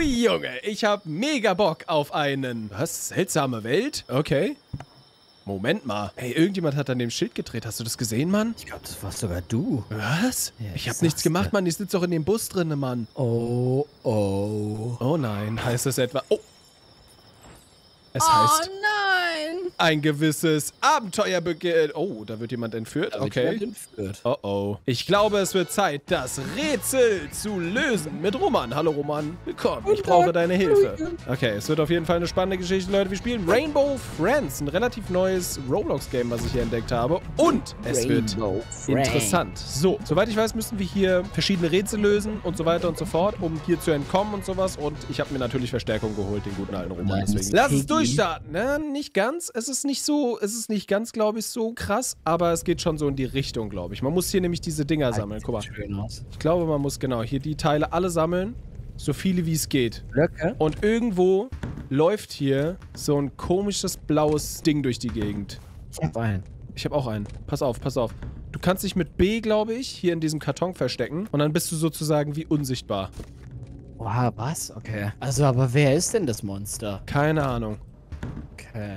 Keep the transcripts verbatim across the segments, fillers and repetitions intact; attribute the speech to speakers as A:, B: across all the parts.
A: Junge, ich hab mega Bock auf einen... Was? Seltsame Welt? Okay. Moment mal. Ey, irgendjemand hat an dem Schild gedreht. Hast du das gesehen, Mann?
B: Ich glaube, das warst sogar du.
A: Was?
B: Ja,
A: ich
B: ich
A: hab nichts
B: sag's
A: gemacht,
B: dir.
A: Mann. Ich sitze doch in dem Bus drinne, Mann.
B: Oh, oh.
A: Oh nein. Heißt das etwa... Oh. Es
C: Oh
A: heißt...
C: nein!
A: Ein gewisses Abenteuer beginnt. Oh, da wird jemand entführt.
B: Da wird
A: Okay.
B: jemand entführt.
A: Oh oh. Ich glaube, es wird Zeit, das Rätsel zu lösen mit Roman. Hallo Roman, willkommen. Ich brauche deine Hilfe. Okay, es wird auf jeden Fall eine spannende Geschichte, Leute. Wir spielen Rainbow Friends, ein relativ neues Roblox-Game, was ich hier entdeckt habe. Und es wird
B: Rainbow
A: interessant. So, soweit ich weiß, müssen wir hier verschiedene Rätsel lösen und so weiter und so fort, um hier zu entkommen und sowas. Und ich habe mir natürlich Verstärkung geholt, den guten alten Roman.
B: Nice.
A: Deswegen. Lass es
B: Piggy.
A: durchstarten. Na, nicht ganz. Es ist nicht so, es ist nicht ganz, glaube ich, so krass, aber es geht schon so in die Richtung, glaube ich. Man muss hier nämlich diese Dinger sammeln. Guck mal.
B: Schön aus.
A: Ich glaube, man muss genau hier die Teile alle sammeln. So viele wie es geht.
B: Blöcke?
A: Und irgendwo läuft hier so ein komisches blaues Ding durch die Gegend.
B: Ich hab einen.
A: Ich habe auch einen. Pass auf, pass auf. Du kannst dich mit B, glaube ich, hier in diesem Karton verstecken. Und dann bist du sozusagen wie unsichtbar.
B: Wow, was? Okay. Also, aber wer ist denn das Monster?
A: Keine Ahnung.
B: Okay.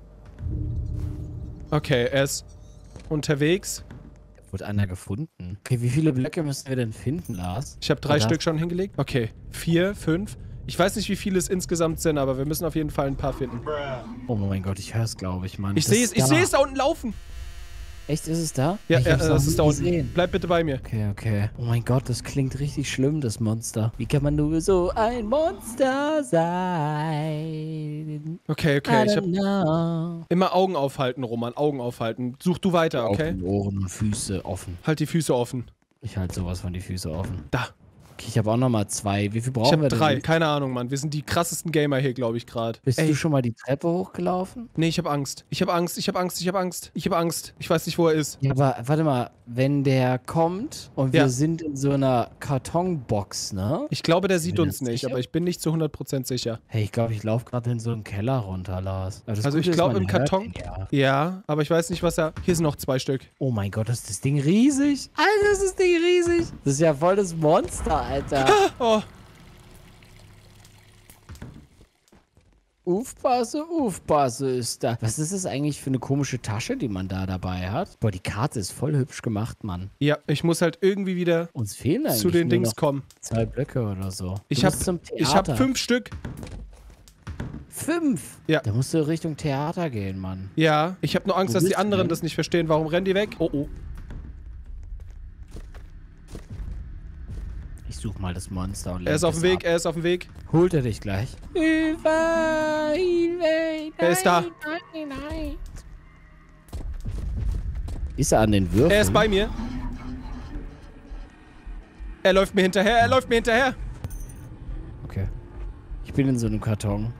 A: Okay, er ist unterwegs.
B: Wurde einer gefunden. Okay, wie viele Blöcke müssen wir denn finden, Lars?
A: Ich habe drei
B: Oder?
A: Stück schon hingelegt. Okay, vier, fünf. Ich weiß nicht, wie viele es insgesamt sind, aber wir müssen auf jeden Fall ein paar finden.
B: Oh mein Gott, ich höre es, glaube ich, Mann.
A: Ich
B: Das
A: sehe es,
B: ist
A: ich
B: da.
A: sehe es da unten laufen.
B: Echt, ist es da?
A: Ja,
B: ich
A: ja
B: hab's noch
A: das
B: nie
A: ist da unten.
B: gesehen.
A: Bleib bitte bei mir.
B: Okay, okay. Oh mein Gott, das klingt richtig schlimm, das Monster. Wie kann man nur so ein Monster sein?
A: Okay, okay. Ich
B: I
A: hab
B: don't know.
A: immer Augen aufhalten, Roman. Augen aufhalten. Such du weiter, okay?
B: Augen, Ohren und Füße offen.
A: Halt die Füße offen.
B: Ich halte sowas von die Füße offen.
A: Da.
B: Okay, ich habe auch noch mal zwei. Wie viel brauchen
A: Ich
B: wir
A: habe
B: denn?
A: drei. Keine Ahnung, Mann. Wir sind die krassesten Gamer hier, glaube ich, gerade.
B: Bist
A: Ey,
B: du schon mal die Treppe hochgelaufen?
A: nee, ich habe Angst. Ich habe Angst. Ich habe Angst. Ich habe Angst. Ich habe Angst. Ich weiß nicht, wo er ist.
B: Ja, aber warte mal, wenn der kommt und wir
A: Ja.
B: sind in so einer Kartonbox, ne?
A: Ich glaube, der sieht
B: Bin
A: uns
B: das
A: nicht,
B: sicher?
A: aber ich bin nicht zu hundert Prozent sicher.
B: Hey, ich glaube, ich laufe gerade in so einen Keller runter, Lars. Aber das
A: Also ich
B: Gute ist,
A: glaube
B: man
A: im
B: hört
A: Karton.
B: ihn ja.
A: Ja, aber ich weiß nicht, was er... Hier sind noch zwei Stück.
B: Oh mein Gott, ist das Ding riesig. Alter, ist das Ding riesig. Das ist ja voll das Monster, Alter.
A: Oh,
B: Aufpasse, aufpasse ist da. Was ist das eigentlich für eine komische Tasche, die man da dabei hat? Boah, die Karte ist voll hübsch gemacht, Mann.
A: ja, ich muss halt irgendwie wieder
B: Uns fehlen eigentlich
A: zu den
B: nur
A: Dings
B: noch
A: kommen.
B: zwei Blöcke oder so.
A: Ich
B: Du
A: habe
B: musst zum
A: ich hab
B: Theater.
A: fünf Stück.
B: Fünf?
A: Ja.
B: Da musst du Richtung Theater gehen, Mann.
A: Ja, ich habe nur Angst,
B: Wo
A: dass die
B: bist du
A: anderen
B: denn?
A: das nicht verstehen. Warum rennen die weg? Oh, oh.
B: Ich such mal das Monster und
A: Er ist
B: lenk
A: auf dem
B: es
A: Weg,
B: ab.
A: er ist auf dem Weg.
B: Holt er dich gleich? Hilfe! Hilfe!
A: Er ist da.
C: Nein, nein.
B: Ist er an den Würfeln?
A: Er ist bei mir. Er läuft mir hinterher, er läuft mir hinterher.
B: Okay. Ich bin in so einem Karton.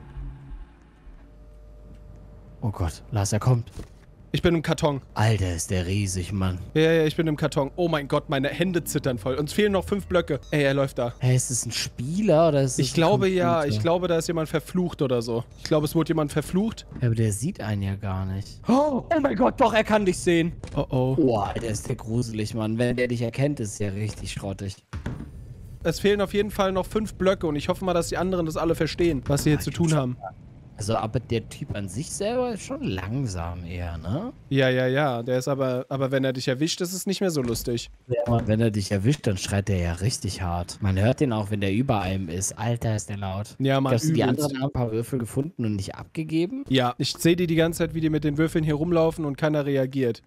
B: Oh Gott, Lars, er kommt.
A: Ich bin im Karton.
B: Alter, ist der riesig, Mann.
A: Ja, ja, ich bin im Karton. Oh mein Gott, meine Hände zittern voll. Uns fehlen noch fünf Blöcke. Ey, er läuft da.
B: Hey, ist das ein Spieler oder ist das
A: Ich
B: ein
A: glaube ja,
B: Computer?
A: ich glaube, da ist jemand verflucht oder so. Ich glaube, es wurde jemand verflucht.
B: Ja, aber der sieht einen ja gar nicht. Oh, oh mein Gott, doch, er kann dich sehen.
A: Oh oh.
B: Oh, Alter, ist der gruselig, Mann. Wenn der dich erkennt, ist der richtig schrottig.
A: Es fehlen auf jeden Fall noch fünf Blöcke und ich hoffe mal, dass die anderen das alle verstehen, was sie hier zu tun haben.
B: Also, aber der Typ an sich selber ist schon langsam eher, ne?
A: Ja, ja, ja. Der ist aber, aber wenn er dich erwischt, ist es nicht mehr so lustig.
B: Ja, wenn er dich erwischt, dann schreit der ja richtig hart. Man hört den auch, wenn der über einem ist. Alter, ist der laut.
A: Ja, Mann,
B: Hast du die
A: übelst.
B: anderen haben ein paar Würfel gefunden und nicht abgegeben?
A: Ja, ich sehe die die ganze Zeit, wie die mit den Würfeln hier rumlaufen und keiner reagiert.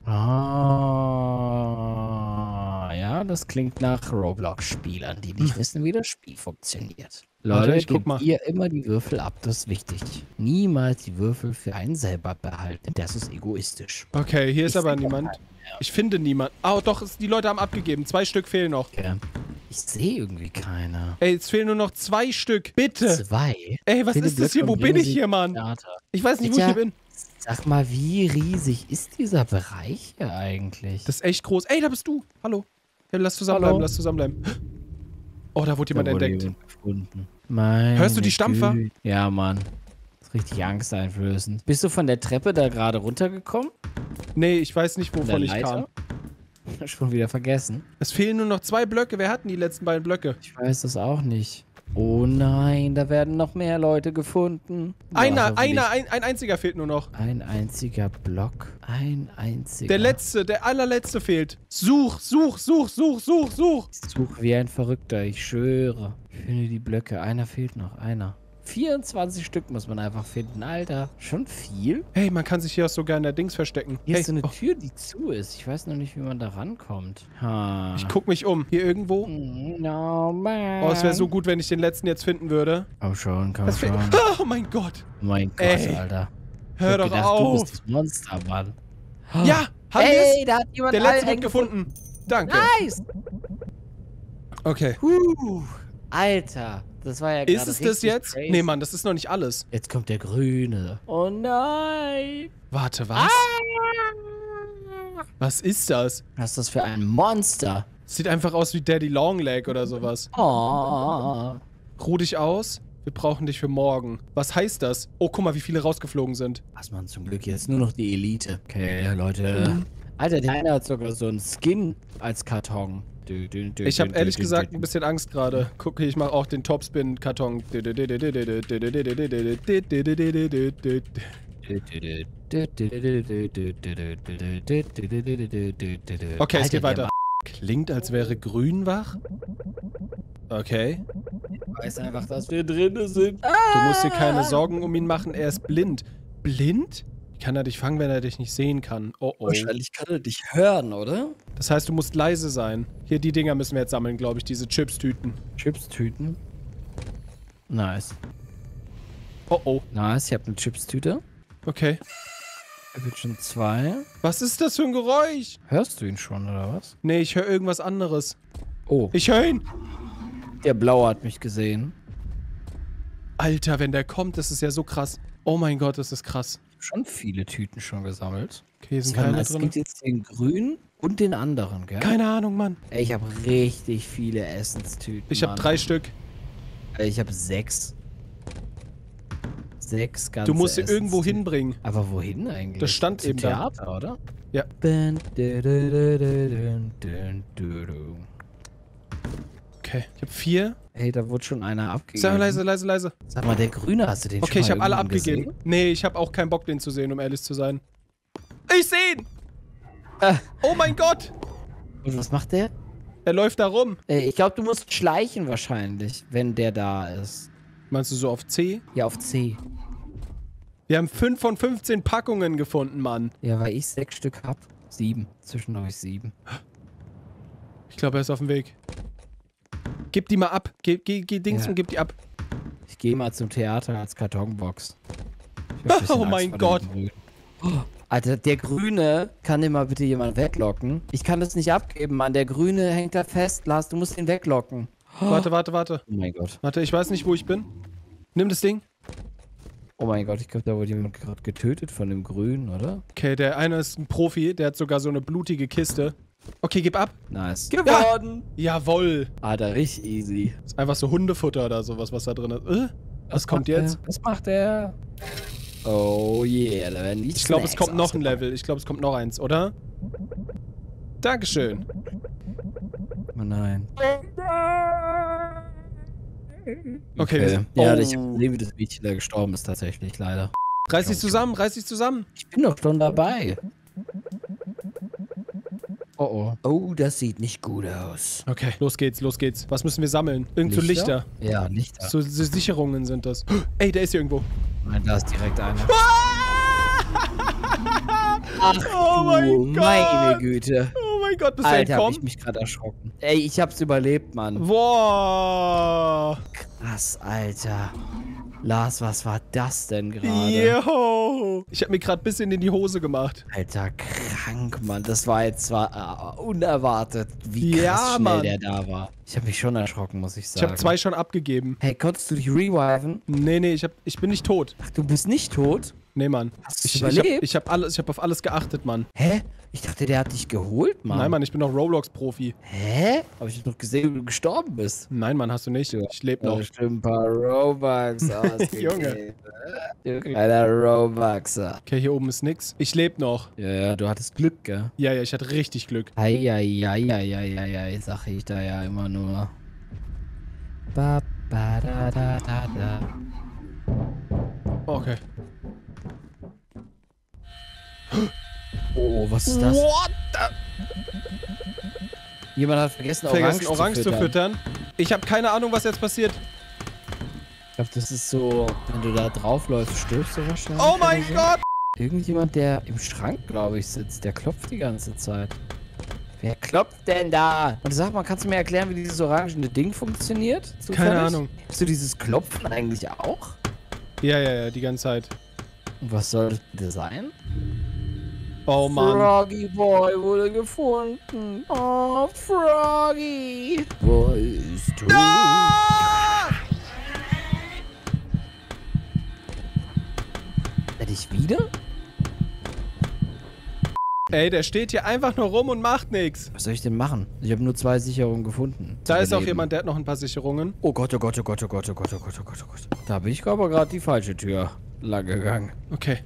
B: Ah, ja, das klingt nach Roblox-Spielern, die nicht wissen, wie das Spiel funktioniert.
A: Warte,
B: Leute,
A: ich guck
B: gebt
A: mal.
B: ihr immer die Würfel ab, das ist wichtig. Niemals die Würfel für einen selber behalten, das ist egoistisch.
A: Okay, hier ist
B: Ich
A: aber
B: seh
A: niemand.
B: keinen mehr.
A: Ich finde niemand. Ah, doch, es- die Leute haben abgegeben. Zwei Stück fehlen noch.
B: Okay. Ich sehe irgendwie keine.
A: Ey, es fehlen nur noch zwei Stück. Bitte.
B: Zwei?
A: Ey, was
B: Viele
A: ist das hier?
B: Blöcke
A: Wo
B: und
A: bin
B: bringen
A: ich
B: sie
A: hier,
B: ins
A: Mann?
B: Theater.
A: Ich weiß nicht, wo ich
B: Tja.
A: hier bin.
B: Sag mal, wie riesig ist dieser Bereich hier eigentlich?
A: Das ist echt groß. Ey, da bist du. Hallo. Ja, lass zusammenbleiben,
B: Hallo.
A: lass zusammenbleiben. Oh, da wurde jemand
B: Da wurde
A: entdeckt.
B: jemand gefunden. Meine
A: Hörst du die Stampfer?
B: Güte. Ja, Mann. Das ist richtig angsteinflößend. Bist du von der Treppe da gerade runtergekommen?
A: Nee, ich weiß nicht,
B: Von der
A: wovon ich kam.
B: Leiter? Schon wieder vergessen.
A: Es fehlen nur noch zwei Blöcke. Wer hatten die letzten beiden Blöcke?
B: Ich weiß das auch nicht. Oh nein, da werden noch mehr Leute gefunden.
A: Einer,
B: Boah,
A: einer, ein, ein einziger fehlt nur noch.
B: Ein einziger Block. Ein einziger.
A: Der letzte, der allerletzte fehlt. Such, such, such, such, such, such.
B: Ich suche wie ein Verrückter, ich schwöre. Ich finde die Blöcke. Einer fehlt noch, einer. vierundzwanzig Stück muss man einfach finden, Alter. Schon viel?
A: Hey, man kann sich hier auch sogar in der Dings verstecken.
B: Hier
A: Hey,
B: ist so eine
A: oh,
B: Tür, die zu ist. Ich weiß noch nicht, wie man da rankommt. Ha.
A: ich guck mich um. Hier irgendwo.
B: No, man.
A: Oh, es wäre so gut, wenn ich den letzten jetzt finden würde.
B: Komm schon, komm
A: Das
B: schon.
A: fehlt. Oh mein Gott.
B: Oh mein Gott,
A: Ey.
B: Alter.
A: Hör
B: Ich hab
A: doch
B: gedacht,
A: auf.
B: Du bist das Monster, Mann.
A: Ja, haben
B: Hey,
A: wir's?
B: da hat jemand
A: Der letzte
B: einen
A: wird gefunden. Danke.
B: Nice.
A: Okay.
B: Huh. Alter, das war ja
A: Ist
B: gerade
A: es das
B: richtig
A: jetzt?
B: crazy.
A: Nee, Mann, das ist noch nicht alles.
B: Jetzt kommt der Grüne. Oh nein.
A: Warte, was? Was ist das?
B: Was ist das für ein Monster?
A: Sieht einfach aus wie Daddy Longleg oder sowas.
B: Oh.
A: Ruh dich aus. Wir brauchen dich für morgen. Was heißt das? Oh, guck mal, wie viele rausgeflogen sind.
B: Was man zum Glück jetzt nur noch die Elite. Okay, Leute. Alter, der eine hat sogar so einen Skin als Karton.
A: Ich habe ehrlich gesagt ein bisschen Angst gerade. Guck, ich mache auch den Topspin-Karton. Okay, es geht weiter. Klingt, als wäre Grün wach. Okay.
B: Ich weiß einfach, dass wir drin sind.
A: Du musst dir keine Sorgen um ihn machen, er ist blind. Blind? Wie kann er dich fangen, wenn er dich nicht sehen kann? Oh oh.
B: Wahrscheinlich kann er dich hören, oder?
A: Das heißt, du musst leise sein. Hier, die Dinger müssen wir jetzt sammeln, glaube ich, diese Chips-Tüten.
B: Chips-Tüten. Nice.
A: Oh oh.
B: Nice, ich habe eine Chips-Tüte.
A: Okay.
B: Da gibt schon zwei.
A: Was ist das für ein Geräusch?
B: Hörst du ihn schon, oder was?
A: Nee, ich höre irgendwas anderes.
B: Oh,
A: Ich höre ihn.
B: der Blaue hat mich gesehen.
A: Alter, wenn der kommt, das ist ja so krass. Oh mein Gott, das ist krass.
B: Schon viele Tüten schon gesammelt.
A: Okay, hier sind
B: Warte mal,
A: keine
B: es
A: drin.
B: gibt jetzt den grünen und den anderen, gell?
A: Keine Ahnung, Mann.
B: Ey, ich habe richtig viele Essenstüten.
A: Ich habe
B: Mann.
A: drei Stück.
B: Ey, Ich habe sechs. Sechs ganze
A: Du musst sie irgendwo
B: Essenstüten.
A: hinbringen.
B: Aber wohin eigentlich?
A: Das stand
B: Zum
A: eben da.
B: Theater, oder?
A: Ja.
B: Dun, dun, dun, dun, dun, dun, dun, dun.
A: Okay, ich habe vier.
B: Hey, da wurde schon einer abgegeben.
A: Sag mal leise, leise, leise.
B: Sag mal, der Grüne, hast du den
A: Okay,
B: schon
A: ich
B: mal
A: habe alle
B: irgendwann
A: abgegeben.
B: gesehen?
A: Nee, ich habe auch keinen Bock, den zu sehen, um ehrlich zu sein. Ich sehe ihn!
B: Äh,
A: Oh mein Gott!
B: und was macht der?
A: Er läuft da rum.
B: Äh, ich glaube, du musst schleichen wahrscheinlich, wenn der da ist.
A: Meinst du so auf C?
B: Ja, auf C.
A: Wir haben fünf von fünfzehn Packungen gefunden, Mann.
B: Ja, weil ich sechs Stück hab. Sieben. Zwischen euch sieben.
A: Ich glaube, er ist auf dem Weg. Gib die mal ab. Geh, geh, geh Dings
B: Ja.
A: und gib die ab.
B: Ich gehe mal zum Theater als Kartonbox. Ich hab ein bisschen
A: Oh
B: Angst
A: mein
B: vor dem
A: Gott.
B: Grünen. Oh, Alter, der Grüne, kann den mal bitte jemand weglocken? Ich kann das nicht abgeben, Mann. Der Grüne hängt da fest. Lars, du musst ihn weglocken.
A: Warte, warte, warte.
B: Oh mein Gott.
A: Warte, ich weiß nicht, wo ich bin. Nimm das Ding.
B: Oh mein Gott, ich glaube, da wurde jemand gerade getötet von dem Grünen, oder?
A: Okay, der eine ist ein Profi. Der hat sogar so eine blutige Kiste. Okay, gib ab.
B: Nice.
A: Geworden. Jawoll.
B: Alter, richtig easy.
A: Ist einfach so Hundefutter oder sowas, was da drin ist. Äh? Was kommt
B: macht
A: jetzt?
B: Er? Was macht er? Oh yeah, da werden die
A: Ich glaube, es
B: Snacks
A: kommt noch ein
B: ausgepackt.
A: Level. Ich glaube, es kommt noch eins, oder? Dankeschön.
B: Oh nein.
A: Okay, wir sind-
B: Ja,
A: Oh.
B: ich habe gesehen, wie das Mädchen da gestorben ist, tatsächlich, leider.
A: Reiß dich zusammen, reiß dich zusammen.
B: Ich bin doch schon dabei. Oh oh. Oh, das sieht nicht gut aus.
A: Okay, los geht's, los geht's. Was müssen wir sammeln? Irgend so Lichter.
B: Ja, Lichter.
A: So, so Sicherungen sind das. Ey, der ist hier irgendwo.
B: Nein, da ist direkt einer.
A: Oh mein Gott.
B: Meine Güte.
A: Oh mein Gott, bist du
B: Alter, hab ich
A: entkommen?
B: mich gerade erschrocken. Ey, ich hab's überlebt, Mann.
A: Boah.
B: Krass, Alter. Lars, was war das denn gerade?
A: Yo. Ich hab mir gerade ein bisschen in die Hose gemacht.
B: Alter, krank, Mann. Das war jetzt zwar äh, unerwartet, wie
A: Ja,
B: krass schnell
A: Mann.
B: der da war. Ich habe mich schon erschrocken, muss ich
A: Ich
B: sagen.
A: habe zwei schon abgegeben.
B: Hey, konntest du dich reviven?
A: Nee, nee, ich, hab, ich bin nicht tot.
B: Ach, du bist nicht tot?
A: Nee, Mann.
B: Hast du
A: Ich, ich, hab,
B: überlebt?
A: ich, hab alles, ich hab auf alles geachtet, Mann.
B: Hä? Ich dachte, der hat dich geholt, Mann.
A: Nein, Mann, ich bin doch Roblox-Profi.
B: Hä? Hab ich noch gesehen, wie du gestorben bist?
A: Nein, Mann, hast du nicht. Ich lebe
B: Da
A: noch.
B: bestimmt ein paar Robux ausgegeben.
A: Junge.
B: Du kleiner Robuxer.
A: Okay, hier oben ist nix. Ich lebe noch.
B: Ja, ja, du hattest Glück, gell?
A: Ja, ja, ich hatte richtig Glück.
B: Eieieiei, sag ich da ja immer nur. Ba, Ba, da, da, da, da.
A: Okay.
B: Oh, was ist das?
A: What the?
B: Jemand hat vergessen,
A: Vergessen,
B: Orange,
A: Orange
B: zu
A: zu
B: füttern.
A: füttern. Ich habe keine Ahnung, was jetzt passiert.
B: Ich glaube, das ist so, wenn du da draufläufst, stirbst du wahrscheinlich.
A: Oh mein
B: oder so.
A: Gott!
B: Irgendjemand, der im Schrank, glaube ich, sitzt, der klopft die ganze Zeit. Wer klopft denn da? Und sag mal, kannst du mir erklären, wie dieses orangene Ding funktioniert? Zufällig?
A: Keine Ahnung.
B: Hast du dieses Klopfen eigentlich auch?
A: Ja, ja, ja, die ganze Zeit.
B: Und was soll das bitte sein?
A: Oh Mann.
B: Froggy Boy wurde gefunden. Oh, Froggy. Wo ist du?
A: Ah!
B: Hätte ich wieder?
A: Ey, der steht hier einfach nur rum und macht nichts.
B: Was soll ich denn machen? Ich habe nur zwei Sicherungen gefunden.
A: Da
B: Zu
A: ist auch
B: überleben.
A: jemand, der hat noch ein paar Sicherungen.
B: Oh Gott, oh Gott, oh Gott, oh Gott, oh Gott, oh Gott, oh Gott, oh Gott. Da bin ich aber gerade die falsche Tür lang gegangen.
A: Okay.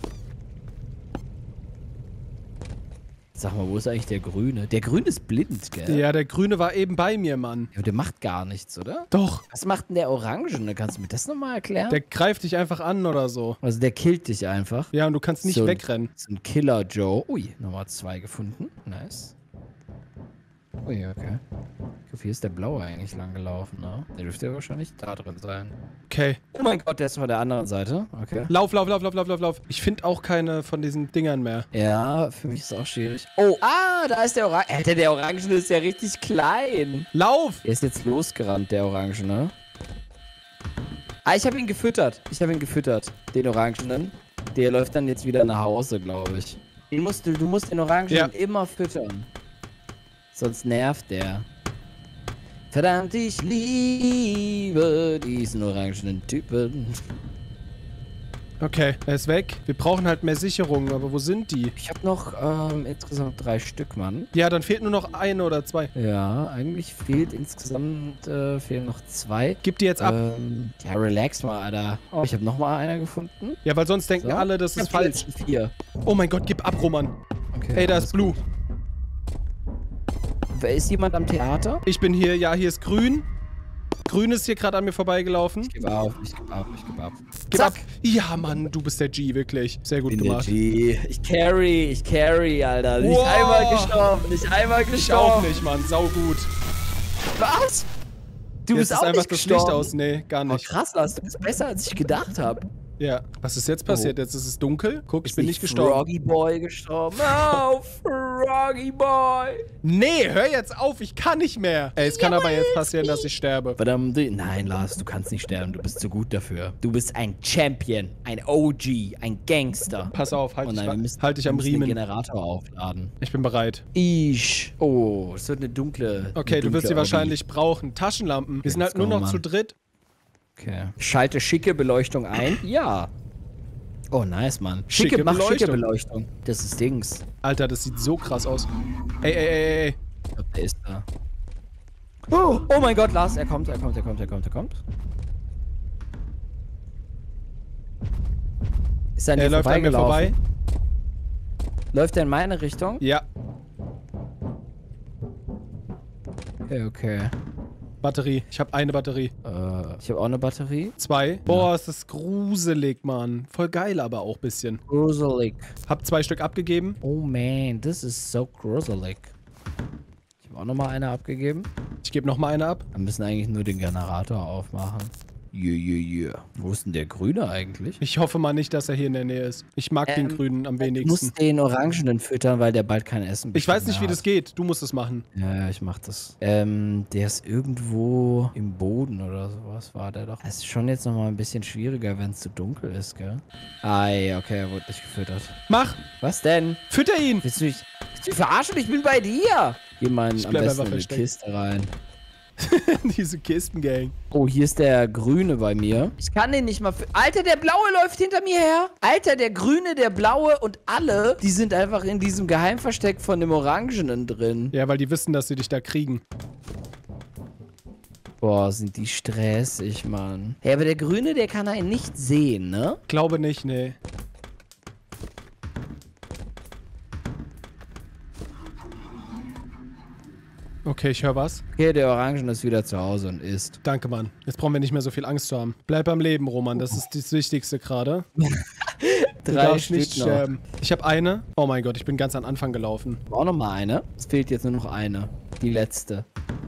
B: Sag mal, wo ist eigentlich der Grüne? Der Grüne ist blind, gell?
A: Ja, der Grüne war eben bei mir, Mann.
B: Ja, der macht gar nichts, oder?
A: Doch.
B: Was macht denn der Orangene? Kannst du mir das nochmal erklären?
A: Der greift dich einfach an oder so.
B: also der killt dich einfach.
A: Ja, und du kannst nicht
B: So ein-
A: wegrennen.
B: So ein Killer Joe. Ui, Nummer zwei gefunden. Nice. Ui, okay. Ich hoffe, hier ist der Blaue eigentlich lang gelaufen, ne? Der dürfte ja wahrscheinlich da drin sein.
A: Okay.
B: Oh mein Gott, der ist von der anderen Seite. Okay.
A: Lauf, lauf, lauf, lauf, lauf, lauf, lauf. Ich finde auch keine von diesen Dingern mehr.
B: Ja, für mich ist es auch schwierig. Oh, ah, da ist der Orange. Alter, der Orangene ist ja richtig klein.
A: Lauf!
B: Er ist jetzt losgerannt, der Orangene. Ah, ich habe ihn gefüttert. Ich habe ihn gefüttert, den Orangenen. Der läuft dann jetzt wieder nach Hause, glaube ich. Den musst du, du musst den Orangenen
A: Ja.
B: immer füttern. Sonst nervt der. Verdammt, ich liebe diesen orangenen Typen.
A: Okay, er ist weg. Wir brauchen halt mehr Sicherungen, aber wo sind die?
B: Ich habe noch ähm, insgesamt drei Stück, Mann.
A: Ja, dann fehlt nur noch eine oder zwei.
B: Ja, eigentlich fehlt insgesamt äh, fehlen noch zwei.
A: Gib die jetzt ab.
B: Ähm, ja, relax mal, Alter. Oh, ich habe noch mal einer gefunden.
A: Ja, weil sonst denken
B: So.
A: alle, das
B: Ich
A: ist
B: hab
A: falsch.
B: jetzt Vier.
A: Oh mein Gott, gib ab, Roman.
B: Okay,
A: Ey, da
B: alles
A: ist Blue.
B: gut. Wer ist jemand am Theater?
A: Ich bin hier, ja, hier ist Grün. Grün ist hier gerade an mir vorbeigelaufen.
B: Ich gebe auf, ich gebe auf, ich gebe auf.
A: Gib ab. Ja, Mann, du bist der G, wirklich. Sehr gut
B: Bin der
A: gemacht.
B: G. Ich carry, ich carry, Alter. Nicht
A: Wow.
B: einmal gestorben, nicht einmal
A: Ich
B: gestorben.
A: auch nicht, Mann. Sau gut.
B: Was? Du
A: Jetzt
B: bist
A: ist
B: auch
A: einfach
B: nicht
A: das
B: gestorben.
A: Licht aus. Nee, gar
B: Oh,
A: nicht.
B: krass, Lars, du bist besser, als ich gedacht habe.
A: Ja. Was ist jetzt passiert? Jetzt ist es dunkel. Guck, ich
B: Ist
A: bin nicht gestorben.
B: Froggy Boy gestorben. Oh, Froggy Boy.
A: Nee, hör jetzt auf. Ich kann nicht mehr. Ey, es kann aber jetzt passieren, dass ich sterbe.
B: Verdammt, nein, Lars, du kannst nicht sterben. Du bist zu gut dafür. Du bist ein Champion, ein O G, ein Gangster.
A: Pass auf, halt,
B: Oh
A: dich,
B: nein, wir müssen,
A: halt dich
B: wir
A: am
B: müssen den
A: Riemen.
B: Generator aufladen.
A: Ich bin bereit.
B: Ich. Oh, es wird eine dunkle.
A: Okay,
B: eine
A: du wirst
B: dunkle
A: sie wahrscheinlich brauchen. Taschenlampen. Wir sind halt
B: let's
A: nur
B: go,
A: noch zu
B: Mann.
A: dritt.
B: Okay. Schalte schicke Beleuchtung ein. Ja. Oh, nice, Mann. Schicke,
A: Schicke
B: mach schicke
A: Beleuchtung.
B: Beleuchtung. Das ist Dings.
A: Alter, das sieht so krass aus. Ey, ey, ey, ey.
B: Ich glaub, der ist da. Oh, oh mein Gott, Lars, er kommt, er kommt, er kommt, er kommt, er kommt. Ist er an
A: Er
B: dir
A: läuft an mir vorbei.
B: vorbeigelaufen? Läuft er in meine Richtung?
A: Ja.
B: Okay, okay.
A: Batterie. Ich habe eine Batterie.
B: Äh, ich habe auch eine Batterie.
A: Zwei. Boah, ist das gruselig, Mann. Voll geil, aber auch ein bisschen.
B: Gruselig.
A: Hab zwei Stück abgegeben.
B: Oh man, this is so gruselig. Ich habe auch nochmal eine abgegeben.
A: Ich gebe noch mal eine ab.
B: Wir müssen eigentlich nur den Generator aufmachen. Yeah, yeah, yeah. Wo ist denn der Grüne eigentlich?
A: Ich hoffe mal nicht, dass er hier in der Nähe ist. Ich mag den
B: Ähm,
A: Grünen am
B: Du
A: wenigsten.
B: musst den Orangenen füttern, weil der bald kein Essen
A: Ich weiß
B: bestimmt
A: nicht, wie
B: mehr
A: das
B: hat.
A: geht. Du musst es machen.
B: Ja, ja, ich mach das. Ähm, der ist irgendwo im Boden oder sowas, war der doch. Es ist schon jetzt nochmal ein bisschen schwieriger, wenn es zu dunkel ist, gell? Ei, okay, er wurde nicht gefüttert.
A: Mach!
B: Was denn?
A: Fütter ihn!
B: Willst du mich, willst du mich verarschen? Ich bin bei dir! Geh mal
A: Ich
B: am
A: bleib
B: besten
A: einfach
B: in die
A: versteckt.
B: Kiste rein.
A: Diese Kistengang.
B: Oh, hier ist der Grüne bei mir. Ich kann den nicht mal... fü- Alter, der Blaue läuft hinter mir her. Alter, der Grüne, der Blaue und alle, die sind einfach in diesem Geheimversteck von dem Orangenen drin.
A: Ja, weil die wissen, dass sie dich da kriegen.
B: Boah, sind die stressig, Mann. Hey, aber der Grüne, der kann einen nicht sehen, ne?
A: Glaube nicht, nee. Okay, ich höre was.
B: Okay, der Orangen ist wieder zu Hause und isst.
A: Danke, Mann. Jetzt brauchen wir nicht mehr so viel Angst zu haben. Bleib am Leben, Roman. Das ist das Wichtigste gerade. Du
B: Drei
A: darfst
B: Stück
A: nicht
B: noch.
A: sterben. Ich habe eine. Oh mein Gott, ich bin ganz am Anfang gelaufen.
B: Auch noch mal eine. Es fehlt jetzt nur noch eine. Die letzte.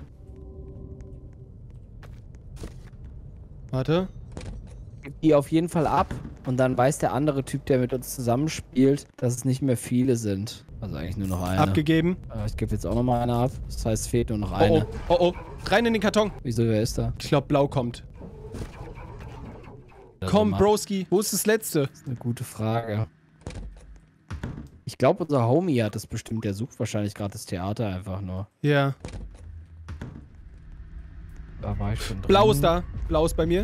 A: Warte.
B: Gib die auf jeden Fall ab. Und dann weiß der andere Typ, der mit uns zusammenspielt, dass es nicht mehr viele sind. Also eigentlich nur noch eine.
A: Abgegeben.
B: Äh, ich gebe jetzt auch noch mal eine ab. Das heißt, es fehlt nur noch
A: Oh,
B: eine.
A: oh, oh, oh. Rein in den Karton.
B: Wieso, wer ist da?
A: Ich glaube, blau kommt.
B: Das
A: Komm,
B: immer-
A: Broski. Wo ist das letzte?
B: Das ist eine gute Frage. Ich glaube, unser Homie hat es bestimmt. Der sucht wahrscheinlich gerade das Theater einfach nur.
A: Ja.
B: Da war ich schon drin.
A: Blau ist da. Blau ist bei mir.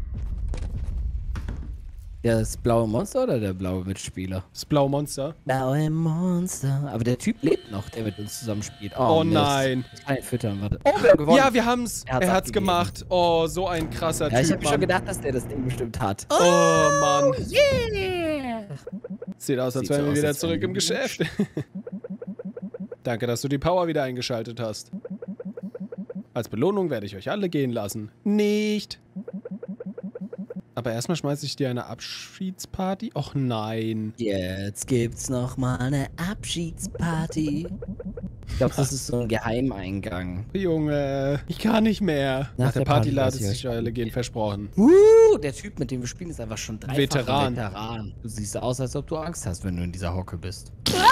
B: Der das blaue Monster oder der blaue Mitspieler?
A: Das blaue Monster.
B: Blaue Monster. Aber der Typ lebt noch, der mit uns zusammen spielt.
A: Oh,
B: Mist.
A: nein.
B: Ich kann ihn füttern, warte. Oh, wir haben gewonnen.
A: Ja, wir haben's.
B: Er hat's
A: Er hat's
B: abgegeben.
A: gemacht. Oh, so ein krasser
B: Ja, ich
A: Typ,
B: habe schon
A: Mann.
B: gedacht, dass der das Ding bestimmt hat.
A: Oh, Mann.
C: Yeah.
A: Sieht aus, als
B: Sieht
A: wären
B: so
A: wir
B: aus,
A: wieder
B: als
A: zurück
B: wären
A: im
B: wir
A: Geschäft. Danke, dass du die Power wieder eingeschaltet hast. Als Belohnung werde ich euch alle gehen lassen. Nicht. Aber erstmal schmeiße ich dir eine Abschiedsparty. Och nein.
B: Jetzt gibt's noch mal eine Abschiedsparty. Ich glaube, das ist so ein Geheimeingang.
A: Junge, ich kann nicht mehr. Nach, der, Party ladet sich alle gehen, versprochen.
B: Uh, der Typ, mit dem wir spielen, ist einfach schon dreifach
A: Veteran.
B: Veteran. Du siehst aus, als ob du Angst hast, wenn du in dieser Hocke bist.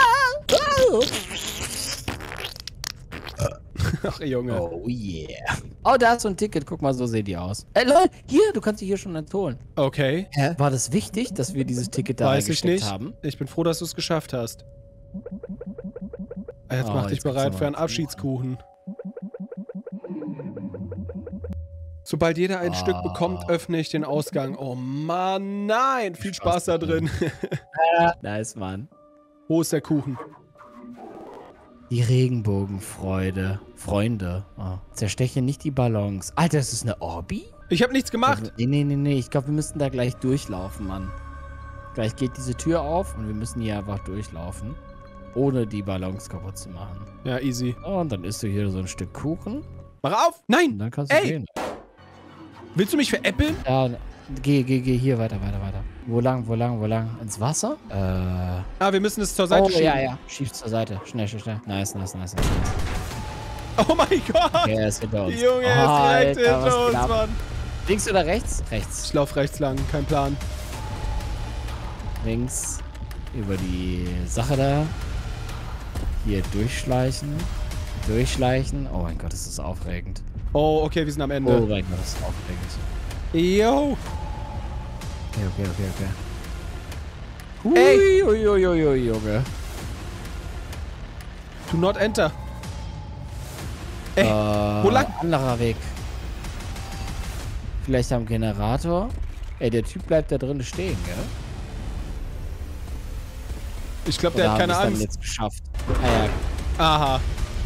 A: Ach, Junge.
B: Oh yeah. Oh, da ist so ein Ticket. Guck mal, so sehen die aus. Ey, lol, hier, du kannst dich hier schon entholen.
A: Okay.
B: Hä? War das wichtig, dass wir dieses Ticket da
A: Weiß ich
B: reingesteckt
A: nicht.
B: haben?
A: Ich bin froh, dass du es geschafft hast. Jetzt
B: Oh,
A: mach dich
B: jetzt geht's
A: bereit
B: aber
A: für einen
B: zu.
A: Abschiedskuchen. Sobald jeder ein
B: Ah.
A: Stück bekommt, öffne ich den Ausgang. Oh Mann, nein. Viel Spaß da drin.
B: Nice, Mann.
A: Wo ist der Kuchen?
B: Die Regenbogenfreude. Freunde. Oh. Zersteche nicht die Ballons. Alter, das ist eine Orbi?
A: Ich habe nichts gemacht.
B: Nee, nee, nee, nee. Ich glaube, wir müssten da gleich durchlaufen, Mann. Gleich geht diese Tür auf und wir müssen hier einfach durchlaufen. Ohne die Ballons kaputt zu machen.
A: Ja, easy.
B: Oh, und dann isst du hier so ein Stück Kuchen.
A: Mach auf.
B: Und
A: Nein.
B: dann kannst du
A: Ey.
B: gehen.
A: Willst du mich veräppeln?
B: Ja, geh, geh, geh. Hier, weiter, weiter, weiter. Wo lang, wo lang, wo lang? Ins Wasser? Äh.
A: Ah, wir müssen es zur Seite
B: Oh,
A: schieben.
B: ja, ja. Schieb's zur Seite. Schnell, schnell, schnell. Nice, nice, nice, nice.
A: Oh mein Gott.
B: Ja, er ist hinter uns.
A: Junge, er ist direkt
B: Alter, was
A: hinter uns,
B: geht ab?
A: Mann.
B: Links oder rechts? Rechts.
A: Ich lauf rechts lang, kein Plan.
B: Links. Über die Sache da. Hier durchschleichen. Durchschleichen. Oh mein Gott, das ist aufregend.
A: Oh, okay, wir sind am
B: Oh
A: Ende.
B: mein Gott, das ist aufregend.
A: Yo.
B: Okay, okay, okay, okay.
A: Ey.
B: Ui, ui, ui, ui, Junge.
A: Do not enter. Ey,
B: Äh,
A: wo lang?
B: Anderer Weg. Vielleicht am Generator. Ey, der Typ bleibt da drin stehen, gell?
A: Ich glaube,
B: Oder
A: der hat
B: haben
A: keine
B: wir es dann
A: Angst.
B: jetzt geschafft? Ah ja.
A: Aha.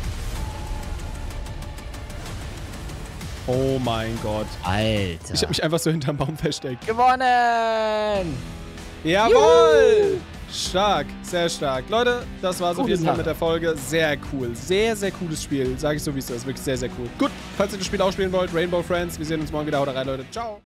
A: Oh mein Gott.
B: Alter.
A: Ich habe mich einfach so hinterm Baum versteckt.
B: gewonnen!
A: Jawohl! Stark, sehr stark. Leute, das war's auf
B: Coole
A: jeden Fall
B: Sache.
A: mit der Folge. Sehr cool. Sehr, sehr cooles Spiel. Sag ich so, wie es ist. Wirklich sehr, sehr cool. Gut, falls ihr das Spiel auch spielen wollt, Rainbow Friends. Wir sehen uns morgen wieder. Haut rein, Leute. Ciao.